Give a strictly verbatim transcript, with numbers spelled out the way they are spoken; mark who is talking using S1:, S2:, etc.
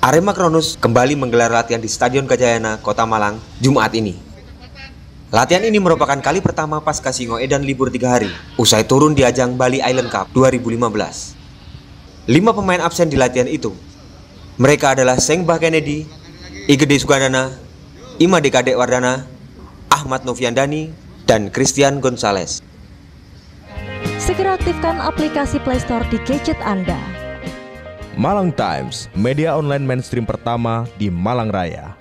S1: Arema Kronus kembali menggelar latihan di Stadion Gajayana, Kota Malang, Jumat ini. Latihan ini merupakan kali pertama pasca Singo Edan libur tiga hari, usai turun di ajang Bali Island Cup dua ribu lima belas. Lima pemain absen di latihan itu. Mereka adalah Seng Bah Kennedy, Igede Sugandana, Imade Kadek Wardana, Ahmad Noviandani, dan Christian Gonzalez.
S2: Segera aktifkan aplikasi Play Store di gadget Anda.
S3: Malang Times, media online mainstream pertama di Malang Raya.